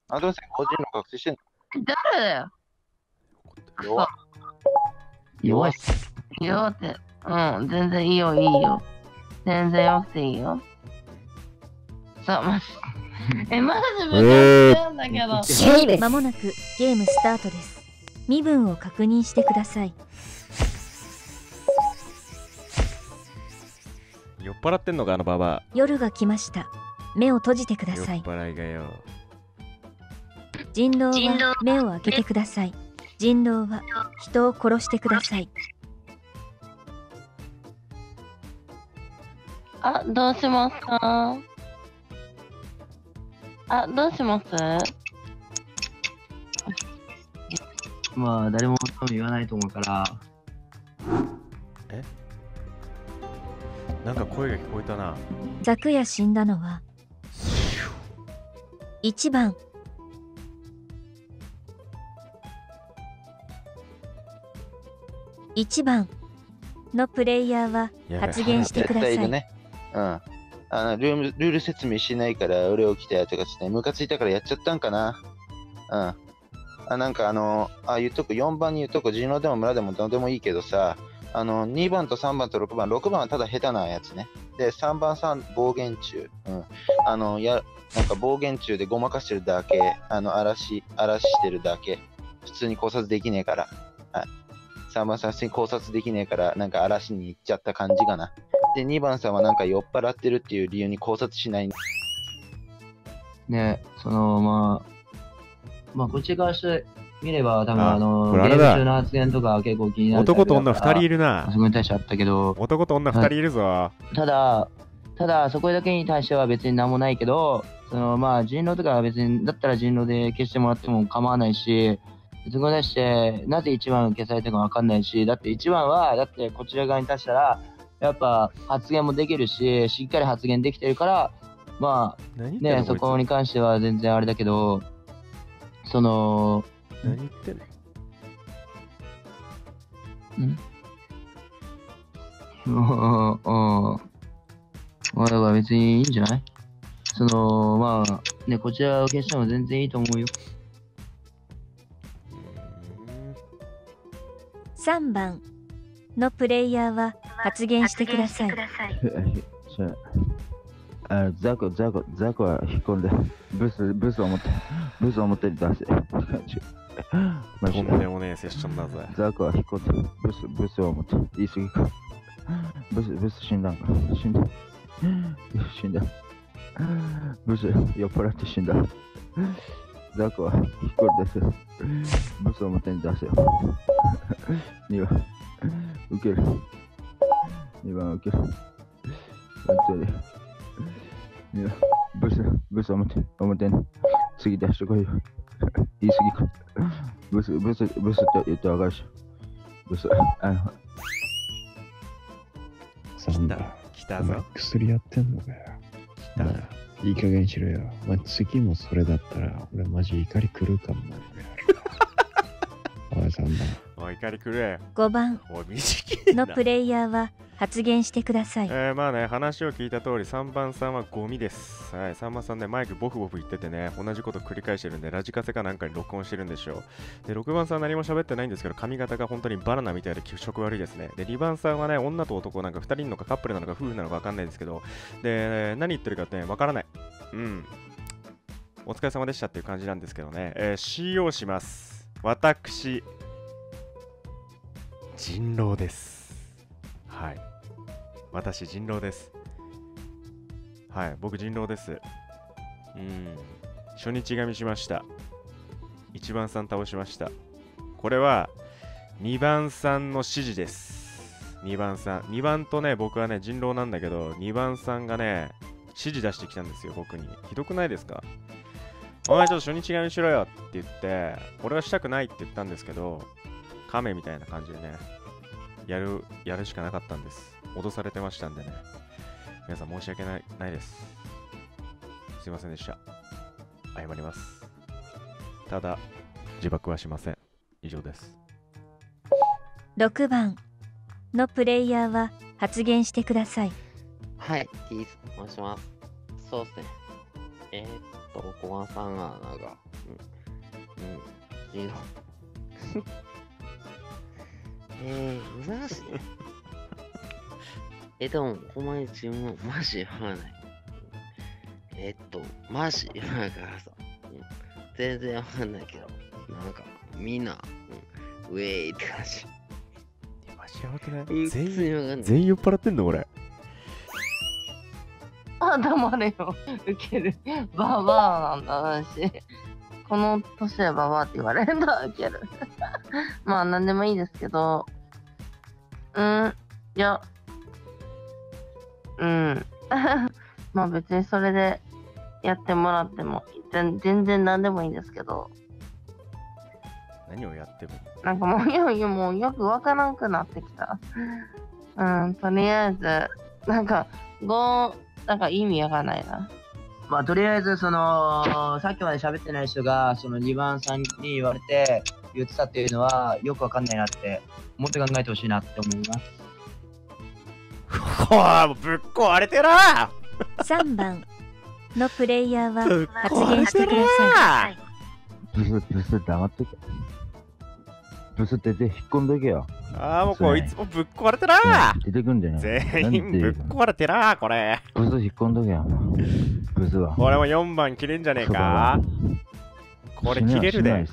あ、どうせ個人の覚醒してん誰だよ。 の弱っ。 弱い。 弱って。うん、全然いいよ、いいよ。全然よくていいよ。さあ、まだ自分でやってるんだけど。 シェイです。 まもなくゲームスタートです。身分を確認してください。 酔っ払ってんのかあのババア。 夜が来ました。目を閉じてください。 酔っ払いがよ。 人狼は目を開けてください。人狼は人を殺してください。 あ、どうしますか？あ、どうします？ まあ、誰も多分言わないと思うから。 え？なんか声が聞こえたな。 昨夜死んだのは1番。1番のプレイヤーは発言してください。 絶対いるね。うん。ルール説明しないから俺起きたやつがですね、ムカついたからやっちゃったんかな。うん。なんか言っとく、4番に言っとく、人狼でも村でもどうでもいいけどさ、2番と3番と6番、6番はただ下手なやつね。で、3番暴言中。うん。なんか暴言中でごまかしてるだけ、荒らしてるだけ。普通に考察できねえから。はい。3番さん普通に考察できねえから、なんか荒らしに行っちゃった感じかな。で、2番さんはなんか酔っ払ってるっていう理由に考察しない。 ね、まあ、こっち側して見れば、多分これあゲームれだ中の発言とか結構気になる。 男と女2人いるな。 そこに対してあったけど、 男と女2人いるぞ。 ただ、そこだけに対しては別に何もないけど、まあ、人狼とかは別に、だったら人狼で消してもらっても構わないし、そこに対して、なぜ1番消されたかわかんないし、だって1番は、だってこちら側に対したら、やっぱ発言もできるし、しっかり発言できてるから、まあ、ね、そこに関しては全然あれだけど、 何言ってんの？まあ、だから別にいいんじゃない？まあ、ね、こちらを消しても全然いいと思うよ。 3番のプレイヤーは発言してください。 ザコは引っ込んで、ブスを持って出せ。 とんでもねえセッションだぜ。 ザコは引っ込んで、ブスを持って、言い過ぎか。ブス死んだんか。死んだ。ブス酔っ払って死んだ。ザコは引っ込んで出せ。ブスを表に出せよ。2番、受ける。2番受ける。ブス表に次出してこいよ。言い過ぎか。ブスって言ってわかるし。ブス、 来たぞ。 薬やってんのかよ。 来たぞ。 いい加減にしろよ。次もそれだったら、俺マジ怒り狂うかもな。おい、3番。 おい、怒り狂え。 5番おい、短いな。 のプレイヤーは発言してください。 まあね、話を聞いた通り、3番さんはゴミです。はい、3番さんね、マイクボフボフ言っててね、同じこと繰り返してるんで、ラジカセかなんかに録音してるんでしょう。で、6番さんは何も喋ってないんですけど、髪型が本当にバナナみたいで気色悪いですね。で、2番さんはね、女と男なんか2人いるのかカップルなのか夫婦なのか分かんないですけど、で、何言ってるかってね、分からない。うん。お疲れ様でしたっていう感じなんですけどね、CO します。私、人狼です。はい。私、人狼です。はい、僕、人狼です。初日神しました。1番さん倒しました。これは、2番さんの指示です。2番さん。2番とね、僕はね、人狼なんだけど、2番さんがね、指示出してきたんですよ、僕に。ひどくないですか？お前ちょっと初日神しろよって言って、俺はしたくないって言ったんですけど、亀みたいな感じでね、やるしかなかったんです。脅されてましたんでね。皆さん申し訳ないです。すいませんでした。謝ります。ただ、自爆はしません。以上です。 6番のプレイヤーは発言してください。 はい、T 申します。そうですね。5番さんがなんかジンロマジでも、お前自分マジわかんない。マジだからさ、全然わかんないけど、なんか、みんな、ウェイって感じ。 マジやばくない？ 全員酔っ払ってんのこれ。 あ、黙れよ。ウケる。ババアなんだ、私。この年でババアって言われるんだ、ウケる。まあ、なんでもいいですけど、いや、まあ別にそれでやってもらっても、全然なんでもいいんですけど、 何をやってもなんかもうもうよくわからんくなってきた。とりあえず、なんか意味わかんないな。 まあ、とりあえず、さっきまで喋ってない人が、2番さんに言われて、言ってたっていうのは、よくわかんないなって、もっと考えてほしいなって思います。 もうぶっ壊れてら 3番のプレイヤーは発言してください。 ブス黙っとけ。ブスって引っ込んどけよ。 もうこいつもぶっ壊れてら出てくんじゃない？ 全員ぶっ壊れてらこれ。 ブス引っ込んどけよ。ブスは。 これも4番切れんじゃねえか？これ切れるで。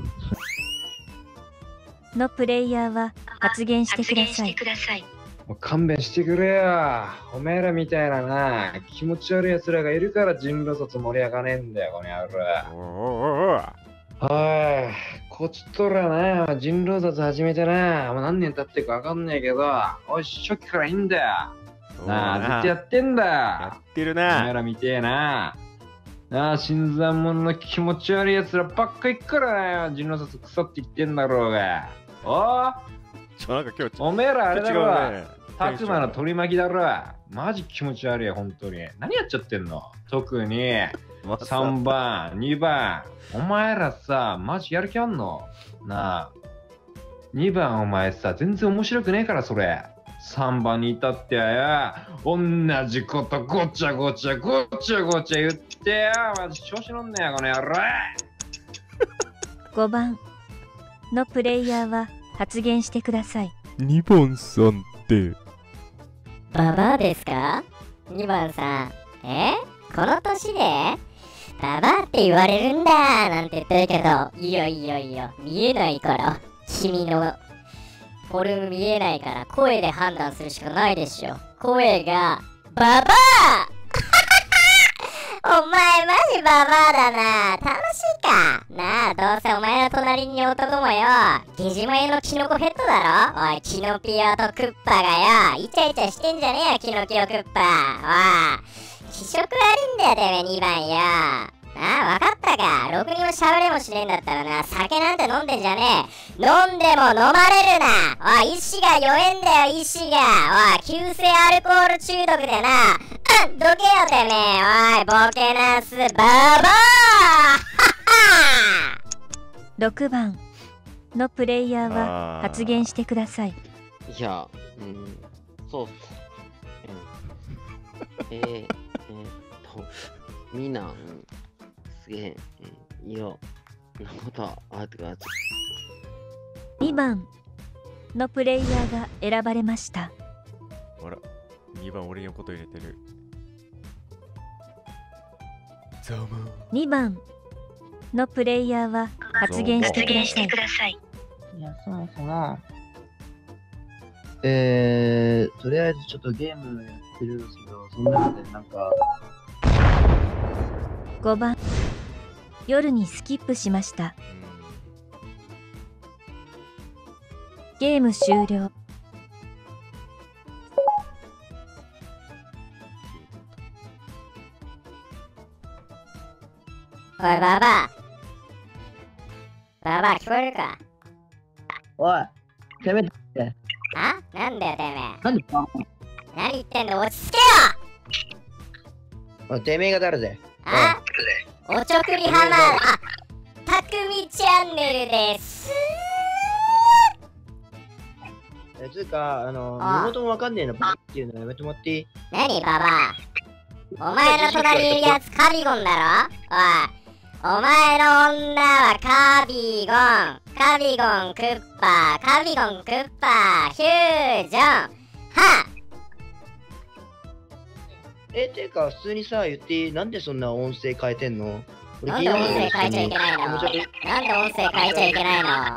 のプレイヤーは発言してください。 もう勘弁してくれよ。おめえらみたいなな、気持ち悪い奴らがいるから人狼卒盛り上がねえんだよ、この野郎。おい、こっちとらな、人狼卒始めてな、もう何年経ってるかわかんないけど、おい、初期からいいんだよ。なあ、ずっとやってんだよ。 やってるな。 おめえらみてえな。なあ、新参者の気持ち悪い奴らばっか行くからな、人狼卒クソって言ってんだろうが。 なんか今日おめえらあれだろ。悪魔の取り巻きだろ。マジ気持ち悪いよ、本当に。何やっちゃってんの？特に3番、2番。お前らさ、マジやる気あんの？なあ。2番お前さ、全然面白くねえからそれ。3番に至ってはや、同じことごちゃごちゃ言ってよ。マジ調子乗んねよ、この野郎。 5番のプレイヤーは発言してください。 2番さんってババアですか？ 2 番さん。この年でババアって言われるんだなんて言ってるけど、いや、見えないから。君のフォルム見えないから声で判断するしかないでしょ。声がババアお前マジババアだな。楽しいかなあ。どうせお前の隣に男もよ、ゲジマエのキノコペットだろ。おい、キノピオとクッパがよ、イチャイチャしてんじゃねえよ、キノピオクッパ。おい、気色悪いんだよ、てめえ2番よ。わかったか。ろくにも喋れもしねえんだったらな、酒なんて飲んでんじゃねえ。飲んでも飲まれるな。おい、意志が弱えんだよ、意志が。おい、急性アルコール中毒でな。どけよてめえ。おい、ボケナスババア 6番のプレイヤーは発言してください。 いや、そうっす。みんな、すげえ、いや、なことあってか。 2番のプレイヤーが選ばれました。 あら、2番俺のこと入れてる。 2番のプレイヤーは発言してください。 いや、そもそも。 とりあえずちょっとゲームやってるんですけど、その中でなんか。 5番夜にスキップしました。ゲーム終了。 おい、ババア。ババア、聞こえるか？ おい、てめえ。 なんだよ、てめえ。 なんで何言ってんの？落ち着けよ！ おい、てめえが誰だよ。 おちょくりハマー、たくみチャンネルです。 つうか、身元もわかんねえの、バっていうのやめてもらっていい？ 何ババア。お前の隣にいるやつカビゴンだろ？おい、 お前の女はカビゴン、カビゴンクッパー、カビゴンクッパー、フュージョン、はてか、普通にさ、言っていい？なんでそんな音声変えてんの？ なんで音声変えちゃいけないの？なんで音声変えちゃいけないの？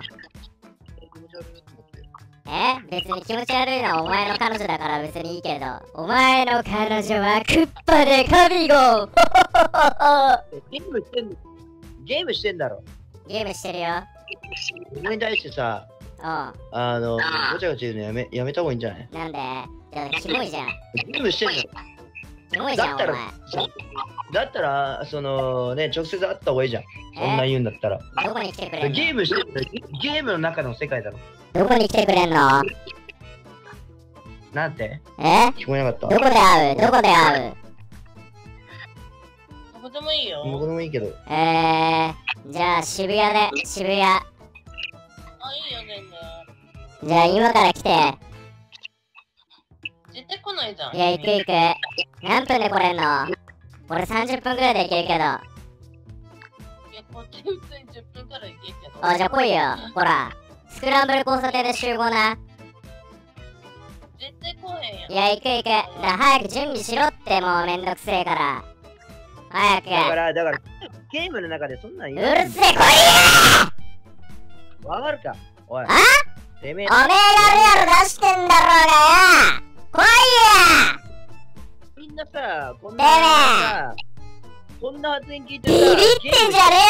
別に気持ち悪いのはお前の彼女だから別にいいけど、お前の彼女はクッパでカビゴンゲームしてんの？ゲームしてんだろ？ ゲームしてるよ。 俺に対してさ、ごちゃごちゃ言うのやめた方がいいんじゃない？ なんで？キモいじゃん。 ゲームしてんの？ キモいじゃん、お前。 だったら、そのね、直接会った方がいいじゃん。そんな言うんだったら。 どこに来てくれんの？ ゲームしてる、ゲームの中の世界だろ。 どこに来てくれんの？ なんて？聞こえなかった。 どこで会う？どこで会う？ どこでもいいよ。 どこでもいいけど。 じゃあ渋谷で、渋谷。 あ、いいよ、全然。 じゃあ今から来て。 絶対来ないじゃん。 いや、行く行く。何分で来れんの？俺30分くらいで行けるけど。 いや、こっち普通に10分から行けるけど。 じゃあ来いよ。ほら。スクランブル交差点で集合な。 絶対来へんやん。 いや、行く行く。だから早く準備しろって、もうめんどくせえから。早く。 だから、ゲームの中でそんなん言うるせえ、来いよわかるか？おい。てめえ。 おめえがリアル出してんだろうがよ！来いよ！ みんなさ、こんなさ、こんな発言聞いてビビってんじゃね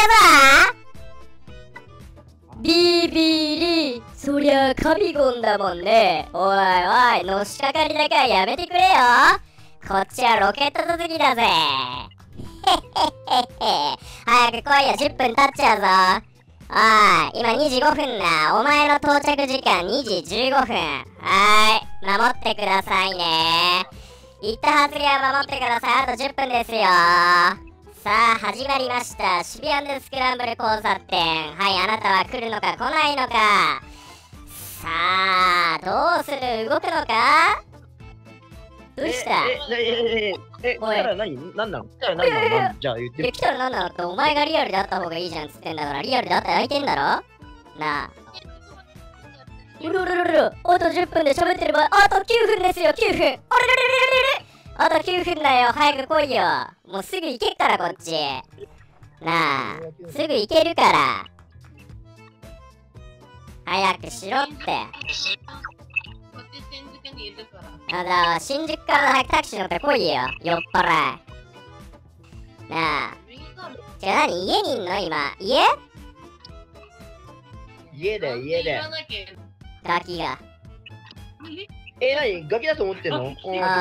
えぞ！ビビリ、そりゃカビゴンだもんね。おいおい、のしかかりだけはやめてくれよ。こっちはロケット続きだぜ。へっへっへっへ。早く来いよ、10分経っちゃうぞ。おい、今2時5分な。お前の到着時間2時15分。はーい、守ってくださいね。言った発言は守ってください。あと10分ですよ。さあ、始まりました。渋谷のスクランブル交差点。はい、あなたは来るのか来ないのか。さあ、どうする？動くのか？どうした？ 来たら何なの？来たら何なの？じゃあ言って。 来たら何なのって、お前がリアルで会った方がいいじゃんっつってんだから、リアルで会ったら空いてんだろ？なあ。うるるるる、あと10分で喋ってれば、あと9分ですよ、9分。あれれれれれれ。あと9分だよ、早く来いよ。もうすぐ行けっから、こっち。なあ、すぐ行けるから。早くしろって。新宿から早くタクシー乗って来いよ、酔っ払い。なあ。じゃあ何、家にいんの今？ 家だよ、家だよ。 ガキが。 何？ガキだと思ってんの？もう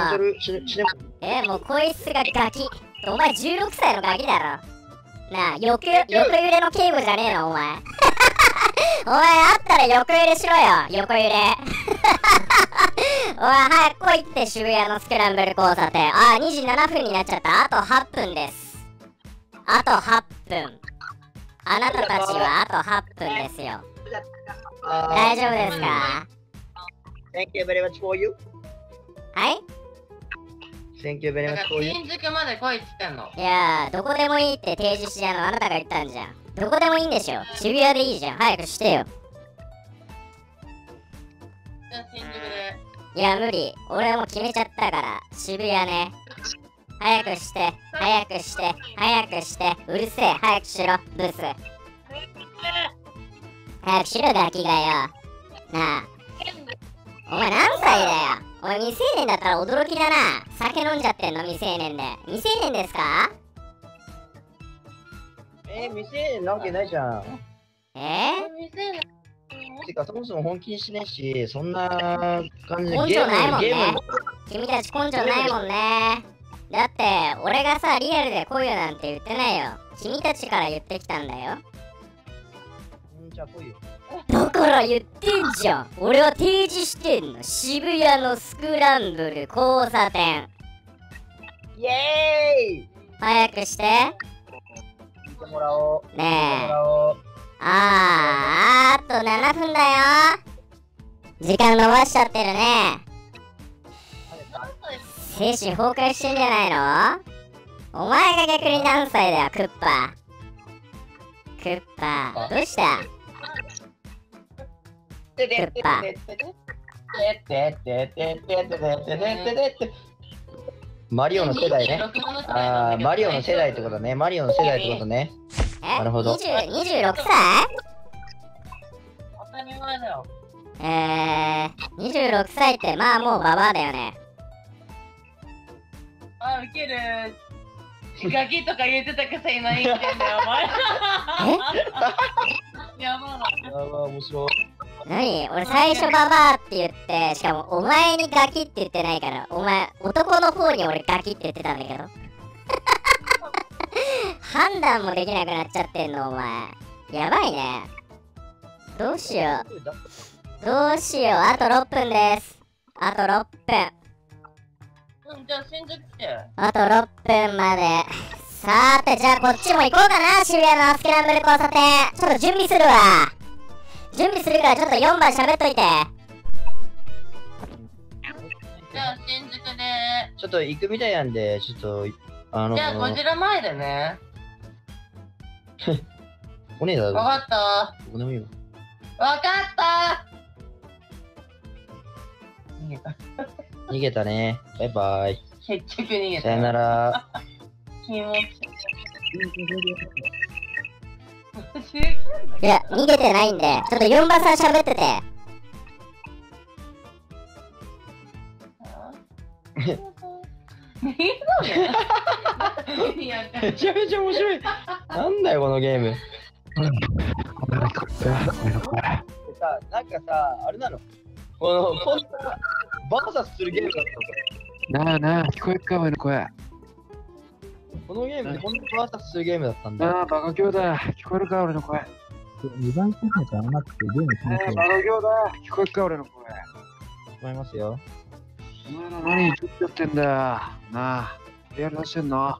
こいつがガキ。お前16歳のガキだろ。なあ、横揺れの警護じゃねえの、お前。お前、あったら横揺れしろよ、横揺れ。おい、早く来いって、渋谷のスクランブル交差点。あ、2時7分になっちゃった。あと8分です。あと8分。あなたたちはあと8分ですよ。大丈夫ですか？ Thank you very much for you. はい？ Thank you very much for you. 新宿まで来いって言ってんの。 いやー、どこでもいいって提示してあなたが言ったんじゃん。どこでもいいんでしょ。渋谷でいいじゃん。早くしてよ。 じゃあ新宿で。 いや、無理。俺はもう決めちゃったから。渋谷ね。早くして、早くして、早くして。うるせえ、早くしろ、ブス。早くしろ、ガキがよ。なあ。お前何歳だよ。お前未成年だったら驚きだな。酒飲んじゃってんの、未成年で。未成年ですか？ 未成年なわけないじゃん。 未成年てか、そもそも本気にしないし、そんな感じで根性ないもんね。君たち根性ないもんね。だって、俺がさ、リアルで来いよなんて言ってないよ。君たちから言ってきたんだよ。 じゃあ来いよ。 だから言ってんじゃん。俺は提示してんの。渋谷のスクランブル交差点。 イエーイ！ 早くして。 見てもらおう。 ねえ。あと7分だよ。時間延ばしちゃってるね。精神崩壊してんじゃないの？お前が逆に何歳だよ、クッパ。 クッパ、どうしたクッパ。 マリオの世代ね。ああ、マリオの世代ってことね。マリオの世代ってことね。なるほど。 26歳当たり前だよ。 26歳ってまあもうババアだよね。 あ、ウケる。ガキとか言ってたくせ今言ってんだよ、お前。やばい。 やばい、面白い。 何俺最初ババアって言って、しかもお前にガキって言ってないから、お前男の方に俺ガキって言ってたんだけど。判断もできなくなっちゃってんの、お前。やばいね。どうしよう。どうしよう。あと6分です。あと6分。 じゃあ新宿来て。 あと6分まで。さーて、じゃあこっちも行こうかな。渋谷のスクランブル交差点。ちょっと準備するわ。準備するからちょっと4番喋っといて。 じゃあ新宿で。 ちょっと行くみたいなんで、ちょっと、 じゃあゴジラ前でね。 お姉だろ。 わかった。 どこでもいいよ。 わかった逃げた。 逃げたね。バイバイ。 結局逃げた。 さよなら。 気持ちいや、逃げてないんで、ちょっと4番さん喋ってて。 めちゃめちゃ面白い。なんだよ、このゲーム。なんかさ、あれなのこんなバーサスするゲームだったなあなあ、聞こえっか、お前の声。 このゲームでこんなバーサスするゲームだったんだ。 ああ、バカ兄弟、聞こえるか、俺の声。 2番コーナーから待ってゲームしましょう。 バカ兄弟、聞こえっか、俺の声。 聞こえますよ。 お前ら何言っちゃってんだよ。なあ、リアル出してんの？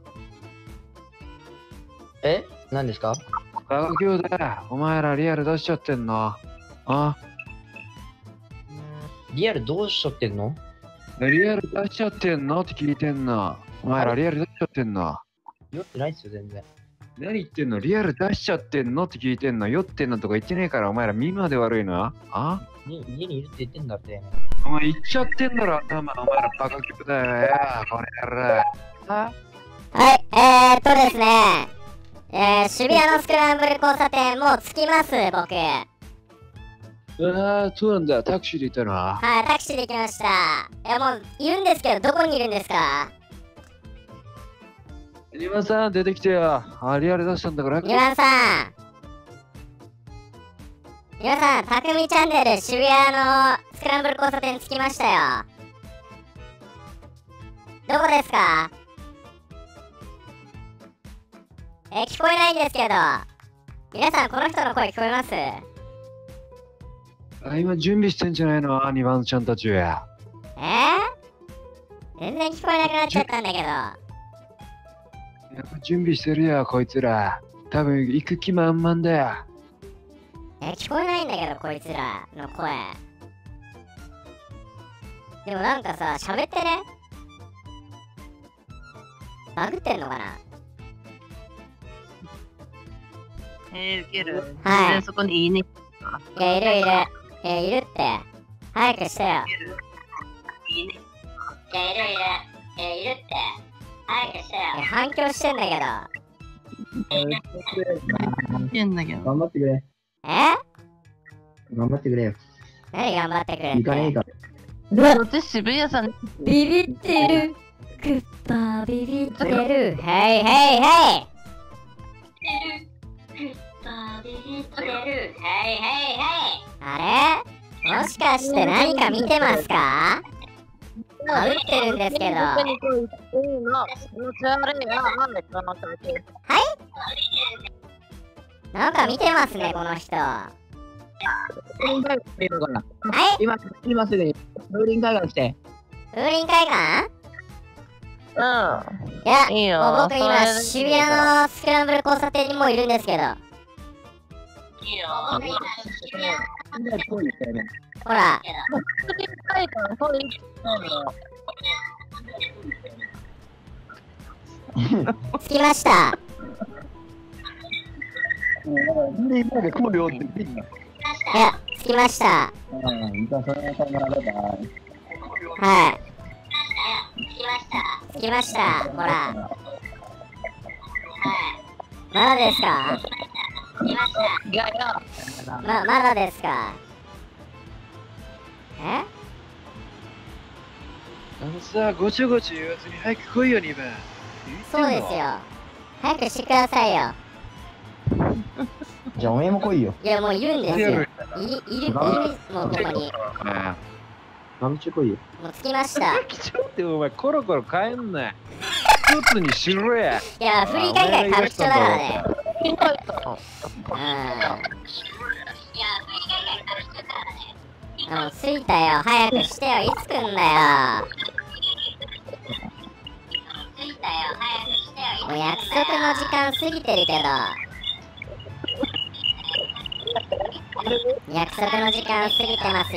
え？何ですか？ バカ兄弟、お前らリアル出しちゃってんの？あ？ リアルどうしちゃってんの？ リアル出しちゃってんのって聞いてんの。お前らリアル出しちゃってんの。 酔ってないっすよ、全然。 何言ってんの？リアル出しちゃってんのって聞いてんの。酔ってんのとか言ってねえから、お前ら耳まで悪いな。あ？ 家にいるって言ってんだって。 お前言っちゃってんだろ、頭。お前らバカ兄弟よ、これやら。 はい、ですね。渋谷のスクランブル交差点もう着きます、僕。 ああ、そうなんだ。タクシーで行ったのは。 はい、タクシーで来ました。いや、もういるんですけど、どこにいるんですか？ 2番さん、出てきてよ。あ、リアル出したんだから。 2番さん。2番さん、たくみチャンネル渋谷のスクランブル交差点着きましたよ。どこですか？聞こえないんですけど。皆さん、この人の声聞こえます？ あ、今準備してんじゃないの ?2 番ちゃんたちや。 全然聞こえなくなっちゃったんだけど。 やっぱ準備してるよ、こいつら。多分行く気満々だよ。 聞こえないんだけど、こいつらの声。でもなんかさ、喋ってね。バグってんのかな？ ウケる。 はい。 そこにいいね。 いや、いるいる。いるって。早くしてよ。 いいね。 いや、いるいる。いるって。早くしてよ。反響してんだけど。 してんだけど。 頑張ってくれ。頑張ってくれよ。 何頑張ってくれって。 行かねえから。 そっち渋谷さん。 ビビってる。クッパービビってる。ヘイヘイヘイ。あれ？もしかして何か見てますか？あ、打ってるんですけど。なんか見てますね、この人。はい？ 今すぐに風林海岸来て。 風林海岸？いや、 いいよ。 もう僕今渋谷のスクランブル交差点にもういるんですけど。 いいよ。 ほら。着きました。 で今まで来るよって言ってんだ。 いや、着きました。 じゃあそれさよならバイバイ。 はい。着きました。ほら。はい。まだですか？ いやいや。 まだですか？え？ さあ、ごちょごちょ言わずに早く来いよ、2番。 そうですよ。早くしてくださいよ。 じゃあおめえも来いよ。 いや、もういるんですよ。いる、もうここに。 なんちゅう来いよ。 もう着きました。 ちょっとお前、コロコロ変えんな。一つにしろや。 いや、振り返りが歌舞伎町だからね。もう着いたよ。早くしてよ。いつ来んだよ。もう約束の時間過ぎてるけど。約束の時間過ぎてますよ。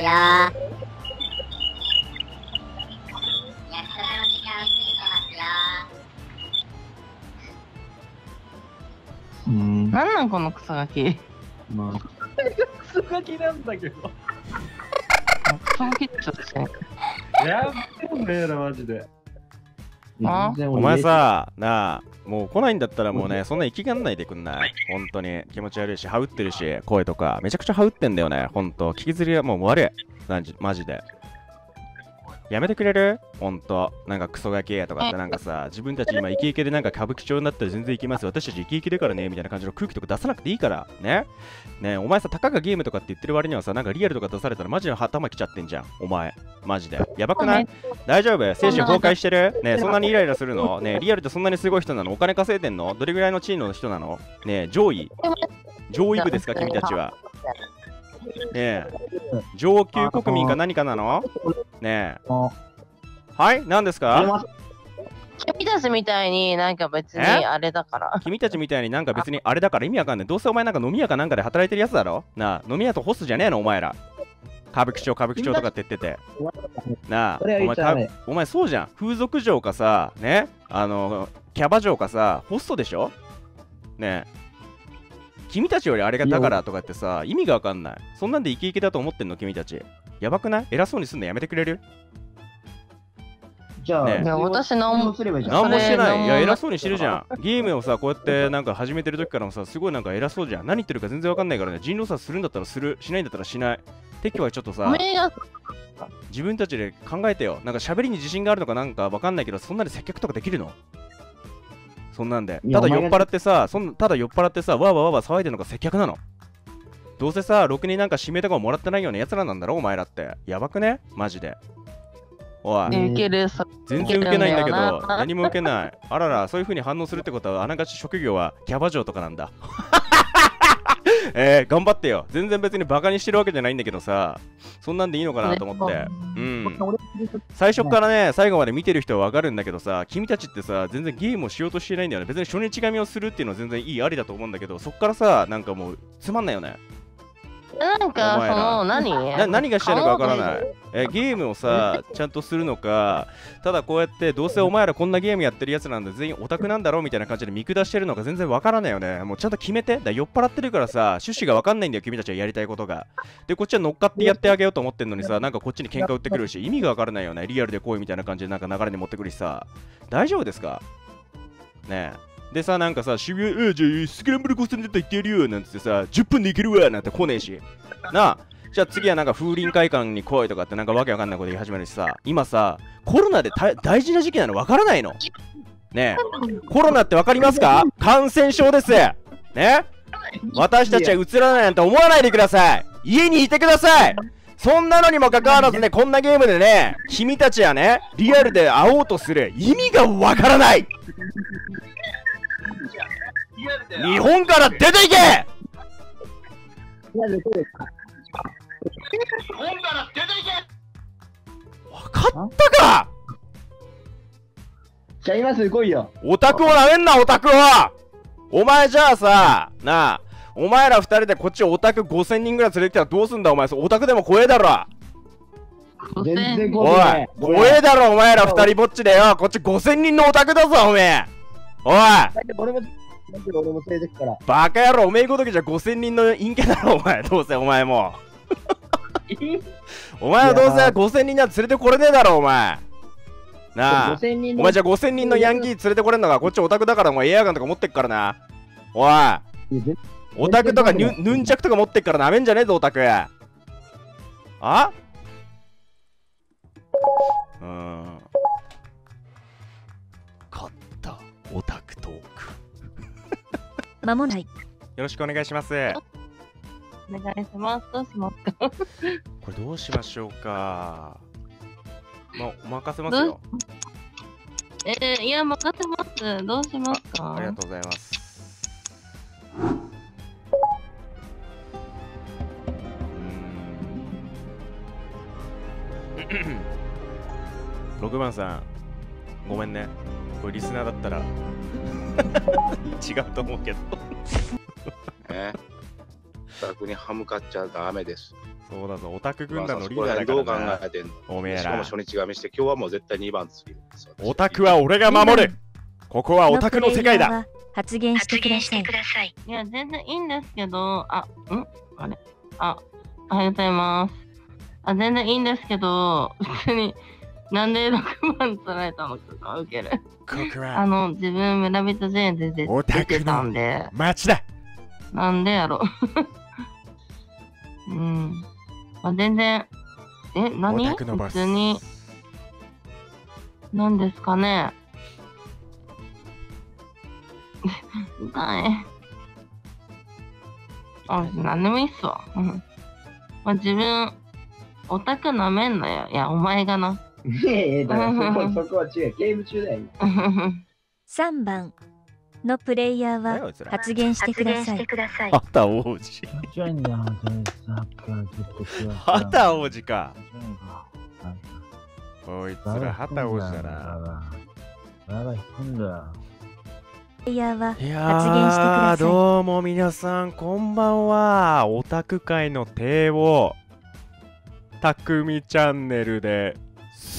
なんなんこのクソガキ。 まあ。 クソガキなんだけど。 クソガキってちょっとしてね。 やべえんだよな、マジで。 お前さ、なあ、もう来ないんだったらもうね、そんな生きがんないでくんない？本当に気持ち悪いし、ハウってるし、声とか、めちゃくちゃハウってんだよね、ほんと。聞きずりがもう悪い。マジで。やめてくれる？ほんと。なんかクソガキやとかってなんかさ、自分たち今イケイケでなんか歌舞伎町になったら全然行きます。私たちイケイケだからね、みたいな感じの空気とか出さなくていいから。ね？ね、お前さ、たかがゲームとかって言ってる割にはさ、なんかリアルとか出されたらマジで頭きちゃってんじゃん。お前。マジで。やばくない？大丈夫？精神崩壊してる？ね、そんなにイライラするの？ね、リアルってそんなにすごい人なの？お金稼いでんの？どれぐらいの地位の人なの？ね、上位部ですか、君たちは。ねえ、上級国民か何かなの？ねえ。はい、何ですか？ 君たちみたいになんか別にあれだから。 君たちみたいになんか別にあれだから意味わかんない。どうせお前なんか飲み屋かなんかで働いてるやつだろ？なあ、飲み屋とホスじゃねえのお前ら。歌舞伎町とかって言ってて。なあ、お前そうじゃん。風俗嬢かさ、ね、キャバ嬢かさ、ホストでしょ？ねえ。君たちよりあれがだからとかってさ、意味がわかんない。そんなんでイケイケだと思ってんの君たち。やばくない？偉そうにすんのやめてくれる？ じゃあ、 いや私何もすればいいじゃん。 何もしてない。いや、偉そうにしてるじゃん。ゲームをさ、こうやってなんか始めてる時からもさ、すごいなんか偉そうじゃん。何言ってるか全然わかんないからね。人狼さするんだったらする、しないんだったらしない。撤去はちょっとさ、自分たちで考えてよ。なんか喋りに自信があるのかなんかわかんないけど、そんなで接客とかできるの？そんなんで。ただ酔っ払ってさ、わーわー騒いでるのが接客なの。どうせさ、ろくになんか指名とかもらってないような奴らなんだろ、お前らって。やばくね？マジで。おい、 全然受けないんだけど、何も受けない。あらら、そういう風に反応するってことは、あながち職業はキャバ嬢とかなんだ。頑張ってよ。全然別にバカにしてるわけじゃないんだけどさ、そんなんでいいのかなと思って。うん。最初からね、最後まで見てる人はわかるんだけどさ、君たちってさ、全然ゲームをしようとしてないんだよね。別に初日紙をするっていうのは全然いいありだと思うんだけど、そっからさ、なんかもうつまんないよね。 なんかその何がしたいのかわからない。ゲームをさ、ちゃんとするのか、ただこうやってどうせお前らこんなゲームやってるやつなんで全員オタクなんだろうみたいな感じで見下してるのか全然わからないよね。もうちゃんと決めて。酔っ払ってるからさ、趣旨がわかんないんだよ、君たちはやりたいことが。で、こっちは乗っかってやってあげようと思ってんのにさ、なんかこっちに喧嘩売ってくるし、意味がわからないよね。リアルで来いみたいな感じでなんか流れに持ってくるしさ。大丈夫ですか？ねえ。でさ、なんかさ、渋谷、じゃあスクランブル交差点だったら行ってやるよなんつってさ、10分で行けるわなんて来ねえし。なあ、じゃあ次はなんか風林会館に来いとかってなんかわけわかんないこと言い始めるしさ、今さ、コロナで大事な時期なのわからないの？ねえ、コロナってわかりますか？感染症です。ね？私たちは映らないなんて思わないでください。家にいてください。そんなのにもかかわらずね、こんなゲームでね、君たちはね、リアルで会おうとする意味がわからない。日本から出ていけ！わかったか？ じゃあ今すぐ来いよ。 オタクをなめんな、オタクを！お前じゃあさ、なあ、お前ら二人でこっちオタク5000人ぐらい連れてきたらどうすんだお前。オタクでも怖えだろ。 全然おい、怖えだろお前ら二人ぼっちでよ。こっち5000人のオタクだぞおめえ。おい、 俺も連れてくから。 バカ野郎、おめえごときじゃ5000人の陰キャだろ、お前。どうせお前も。お前はどうせ5000人には連れてこれねえだろ、お前。なあ、お前じゃあ5000人のヤンキー連れてこれんのか、こっちオタクだからお前エアガンとか持ってっからな。おい、オタクとかヌンチャクとか持ってっからなめんじゃねえぞ、オタク。あ？勝った、オタクトーク。 間もない。 よろしくお願いします。 お願いします。どうしますか？ これどうしましょうか。まあ、お任せますよ。 いや、任せます。どうしますか？ ありがとうございます。6番さん、ごめんね。これリスナーだったら違うと思うけどオタクに歯向かっちゃダメです。 そうだぞ、オタク軍団のリーダーだからな。 どう考えてんの？ おめえら。 しかも初日が見して、今日はもう絶対2番次。 オタクは俺が守る。ここはオタクの世界だ。 発言してください。 いや、全然いいんですけど、あれおはようございます。全然いいんですけど、普通に、なんで6番取られたのか受ける。自分、村人ジェーンで出てたんで。 街だ。 なんでやろ。全然、何普通に、何ですかね。痛い。何でもいいっすわ。自分、オタクなめんなよ。いや、お前がな。 だからそこは違う。ゲーム中だよ。 3番のプレイヤーは発言してください。 畑王子。畑王子か。こいつら畑王子だな。 プレイヤーは発言してください。 どうも皆さんこんばんは。オタク界の帝王たくみチャンネルです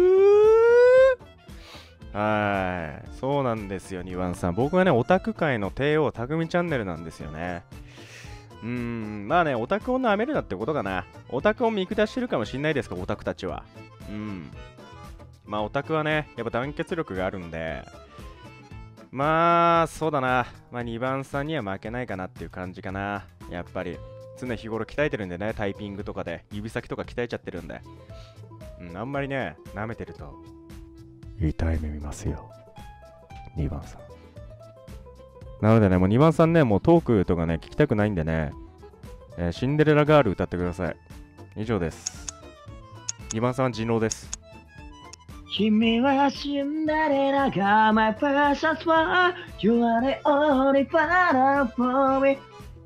はい、そうなんですよ、ニワンさん。僕はね、オタク界の帝王たくみチャンネルなんですよね。まあね、オタクを舐めるなってことかな。オタクを見下してるかもしんないですか、オタクたちは。まあオタクはね、やっぱ団結力があるんで、まあそうだな、まあ2番さんには負けないかなっていう感じかな。やっぱり常日頃鍛えてるんでね、タイピングとかで指先とか鍛えちゃってるんで、あんまりね、舐めてると痛い目見ますよ、2番さん。なのでね、もう2番さんね、もうトークとかね、聞きたくないんでね、シンデレラガール歌ってください。以上です。2番さんは人狼です。 君はシンデレラが My precious one You are the only one for me。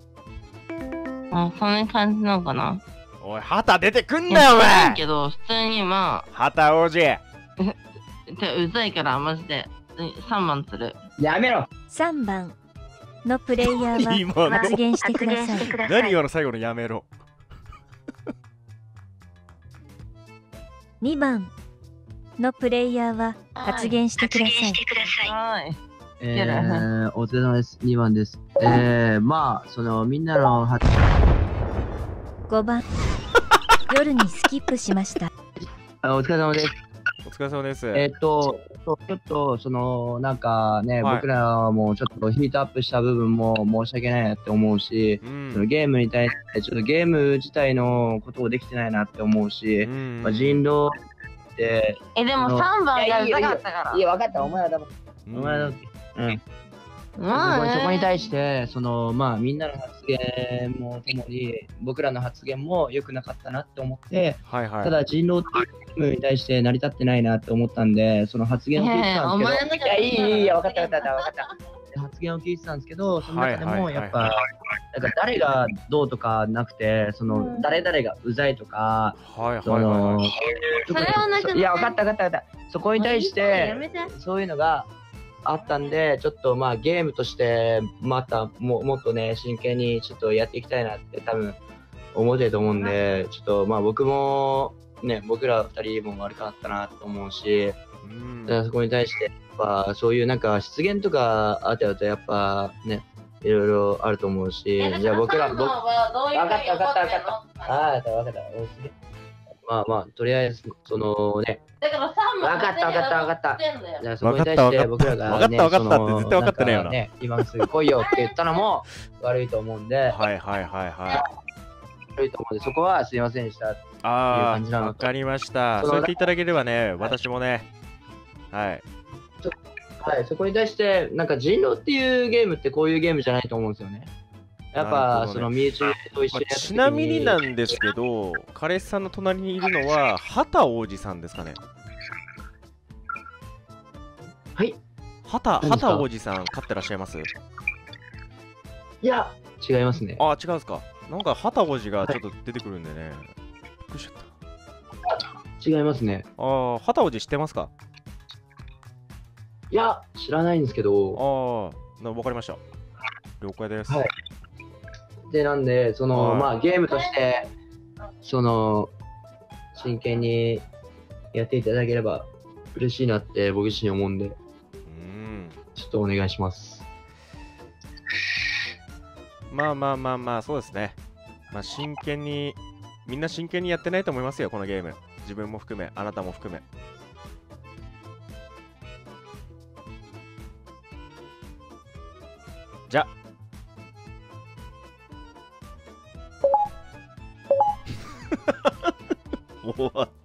そんな感じなのかな。 おい、旗出てくんなよお前。 けど普通にまあ旗王子うざいからマジで3番する。 やめろ。 3番のプレイヤーは発言してください。 何今の最後のやめろ。 2番のプレイヤーは発言してください。 はい。 お疲れ様です。2番です。まあ、そのみんなの 5番夜にスキップしました。 お疲れ様です。 お疲れ様です。 ちょっと、その、なんかね、僕らもちょっとヒートアップした部分も申し訳ないなって思うし、そのゲームに対して、ちょっとゲーム自体のことをできてないなって思うし、まあ、人狼って。 でも3番がうざかったから。 いや、分かった、お前はだもん。お前はだもん。そこに対して、その、まあ、みんなの発言もともに、僕らの発言も良くなかったなって思って、ただ人狼っていうゲームに対して成り立ってないなって思ったんで、その発言を聞いてたんですけど、いや、分かった。発言を聞いてたんですけど、その中でもやっぱ、なんか誰がどうとかなくて、その誰々がうざいとか、その、いや、分かった。そこに対して、そういうのが、あったんで、ちょっとまあゲームとしてまたもっとね真剣にちょっとやっていきたいなって多分思ってると思うんで、ちょっとまあ僕もね、僕ら2人も悪かったなと思うし、だからそこに対してぱそういうなんか失言とかあったとやっぱね、いろいろあると思うし、じゃあ僕ら、分かった。ああ、分かった。まあまあ、とりあえず、そのね、 だから3問分かった。じゃあそこに対分して僕らがね、 かったって絶対分かってねえよな。 ね、今すぐ来いよって言ったのも悪いと思うんで、 はい。 悪いと思うんで、そこはすいませんでしたっていうああ、 感じなのわかりました。そう言っていただければね、私もね、はい。 はい、そこに対して、なんか人狼っていうゲームってこういうゲームじゃないと思うんですよね。やっぱ、その身内と一緒にやった時に、 ちなみになんですけど、彼氏さんの隣にいるのは、畑王子さんですかね。 はい。 畑王子さん、飼ってらっしゃいます？ いや、違いますね。 あ、違うんですか。なんか畑王子がちょっと出てくるんでね。びっくりしちゃった。 違いますね。 ああ、畑王子知ってますか？ いや、知らないんですけど。 ああ、わかりました。了解です。 はい。で、なんで、その、まあ、ゲームとして、その、真剣にやっていただければ嬉しいなって僕自身思うんで、ちょっとお願いします。 まあ、そうですね。まあ、真剣に、みんな真剣にやってないと思いますよ、このゲーム。自分も含め、あなたも含め。じゃ終わった。